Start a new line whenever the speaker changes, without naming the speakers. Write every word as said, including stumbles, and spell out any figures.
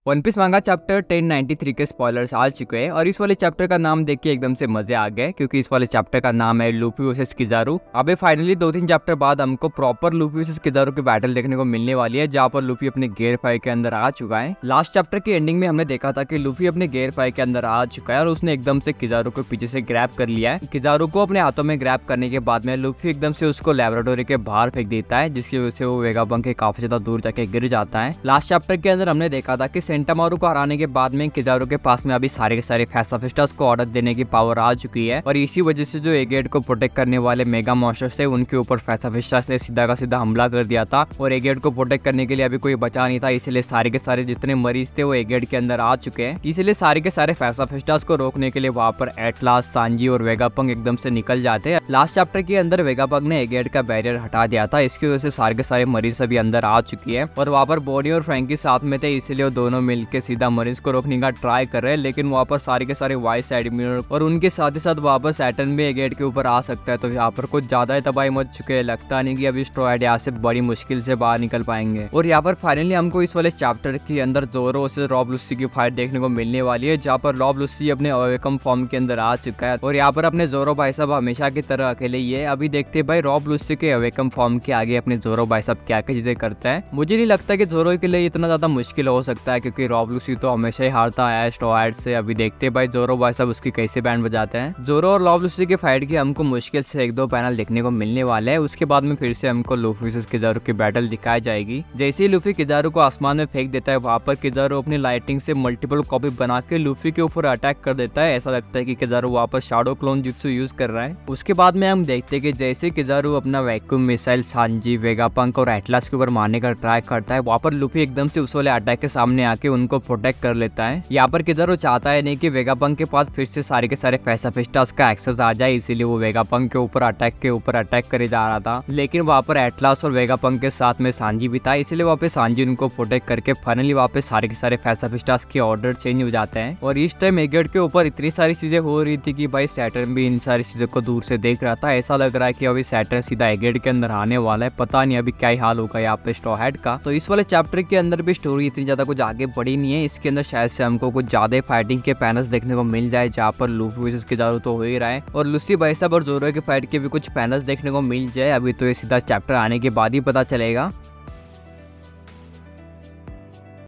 One Piece manga chapter ten ninety three के spoilers आ चुके हैं और इस वाले चैप्टर का नाम देख के एकदम से मजे आ गए क्योंकि इस वाले चैप्टर का नाम है लूफी वर्सेस किजारू। अबे फाइनली दो तीन चैप्टर बाद हमको प्रॉपर लूफी वर्सेस किजारू की बैटल देखने को मिलने वाली है, जहाँ पर लूफी अपने गेयर फाइव के अंदर आ चुका है। लास्ट चैप्टर की एंडिंग में हमने देखा था कि लूफी अपने गेयर फाइव के अंदर आ चुका है और उसने एकदम से किजारू को पीछे से ग्रैब कर लिया है। किजारू को अपने हाथों में ग्रैब करने के बाद में लूफी एकदम से उसको लैबोरेटरी के बाहर फेंक देता है, जिसकी वजह से वो वेगापंक के काफी ज्यादा दूर जाके गिर जाता है। लास्ट चैप्टर के अंदर हमने देखा था कि सेंटामारू को हराने के बाद में किजारू के पास में अभी सारे के सारे फैसाफिस्टास को ऑर्डर देने की पावर आ चुकी है और इसी वजह से जो एगेट को प्रोटेक्ट करने वाले मेगा मॉन्स्टर्स थे उनके ऊपर फैसाफिस्टास ने सीधा का सीधा हमला कर दिया था और एगेट को प्रोटेक्ट करने के लिए अभी कोई बचा नहीं था। इसलिए सारे के सारे जितने मरीज थे वो एगेट के अंदर आ चुके हैं। इसलिए सारे के सारे फैसाफिस्टास को रोकने के लिए वहां पर एटलास, सांजी और वेगापंक एकदम से निकल जाते हैं। लास्ट चैप्टर के अंदर वेगापंक ने एगेट का बैरियर हटा दिया था, इसकी वजह से सारे के सारे मरीज अभी अंदर आ चुकी है और वहां पर बॉनी और फ्रैंकी साथ में थे, इसलिए वो दोनों मिलकर सीधा मरीज को रोकने का ट्राई कर रहे हैं। लेकिन वहाँ पर सारे के सारे वाइस एडमिरल और उनके साथ ही साथ वहाँ पर सैटर्न भी एगेट के ऊपर आ सकता है, तो यहाँ पर कुछ ज्यादा ही तबाही मच चुके हैं। लगता नहीं कि अभी स्ट्रॉयड यहाँ से बड़ी मुश्किल से बाहर निकल पाएंगे। और यहाँ पर फाइनली हमको इस वाले चैप्टर के अंदर जोरो से रॉब लुसी की फाइट देखने को मिलने वाली है, जहाँ पर रॉब लुसी अपने अवेकम फॉर्म के अंदर आ चुका है और यहाँ पर अपने जोरो भाई साहब हमेशा की तरह अकेले ही है। अभी देखते हैं भाई रॉब लुसी के अवेकम फॉर्म के आगे अपने जोरो भाई साहब क्या क्या चीजें करते हैं। मुझे नहीं लगता कि जोरो के लिए इतना ज्यादा मुश्किल हो सकता है क्योंकि रॉब लुसी तो हमेशा ही हारता आया है स्ट्रॉयड से। अभी देखते हैं भाई जोरो भाई साहब उसकी कैसे बैंड बजाते हैं। जोरो और रॉब लुसी की फाइट की हमको मुश्किल से एक दो पैनल देखने को मिलने वाले हैं, उसके बाद में फिर से हमको लूफी वर्सेस किजारू की बैटल दिखाई जाएगी। जैसे ही लूफी किजारू को आसमान में फेंक देता है, वहाँ पर किजारू अपनी लाइटिंग से मल्टीपल कॉपी बना के लूफी के ऊपर अटैक कर देता है। ऐसा लगता है कि किजारू वहाँ पर शैडो क्लोन जुत्सु यूज कर रहा है। उसके बाद में हम देखते हैं कि जैसे किजारू अपना वैक्यूम मिसाइल सांजी, वेगापंक और एटलास के ऊपर मारने का ट्राई करता है, वहाँ पर लूफी एकदम से उस वाले अटैक के सामने आके उनको प्रोटेक्ट कर लेता है। यहाँ पर किजारू चाहता है नहीं कि वेगापंक के पास फिर से सारे के सारे फैसाफिस्टास का एक्सेस आ जाए, इसीलिए वो वेगापंक के ऊपर अटैक के ऊपर अटैक करे जा रहा था। लेकिन वहाँ पर एटलास और वेगापंक के साथ में सांजी भी था, इसलिए वहाँ पे सांजी उनको प्रोटेक्ट करके फाइनली वहाँ पे सारे के सारे फैसाफिस्टास के ऑर्डर चेंज हो जाते हैं। और इस टाइम एगेट के ऊपर इतनी सारी चीजें हो रही थी कि भाई सैटर्न भी इन सारी चीजों को दूर से देख रहा था। ऐसा लग रहा है कि अभी सैटर्न सीधा एगेट के अंदर आने वाला है, पता नहीं अभी क्या ही हाल होगा यहाँ पे स्ट्रॉ हेड का। तो इस वाले चैप्टर के अंदर भी स्टोरी इतनी ज्यादा कुछ आगे बढ़ी नहीं है, इसके अंदर शायद से हमको कुछ ज्यादा फाइटिंग के पैनल्स देखने को मिल जाए, जहाँ पर लूफी वर्सेस किजारू तो हो ही रहा है और लुसी भाई साहब और जोरो के फाइट के भी कुछ पैनल्स देखने को मिल जाए। अभी तो ये सीधा चैप्टर आने के बाद ही पता चलेगा।